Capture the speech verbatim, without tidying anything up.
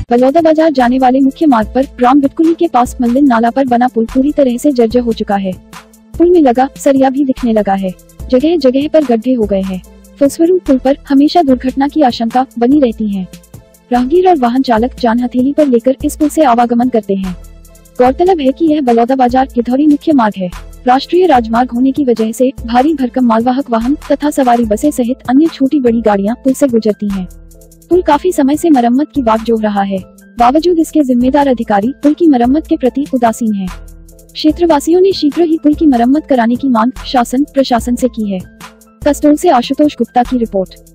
बलौदा बाजार जाने वाले मुख्य मार्ग पर ग्राम बिटकुली के पास मल्लिन नाला पर बना पुल पूरी तरह से जर्जर हो चुका है। पुल में लगा सरिया भी दिखने लगा है। जगह जगह पर गड्ढे हो गए हैं। फलस्वरूप पुल पर हमेशा दुर्घटना की आशंका बनी रहती है। राहगीर और वाहन चालक जान हथेली पर लेकर इस पुल से आवागमन करते हैं। गौरतलब है कि यह बलौदा बाजार गिधौरी मुख्य मार्ग है। राष्ट्रीय राजमार्ग होने की वजह से भारी भरकम मालवाहक वाहन तथा सवारी बसें सहित अन्य छोटी बड़ी गाड़ियां पुल से गुजरती हैं। पुल काफी समय से मरम्मत की बात जोह रहा है। बावजूद इसके जिम्मेदार अधिकारी पुल की मरम्मत के प्रति उदासीन हैं। क्षेत्रवासियों ने शीघ्र ही पुल की मरम्मत कराने की मांग शासन प्रशासन से की है। कस्टोल से आशुतोष गुप्ता की रिपोर्ट।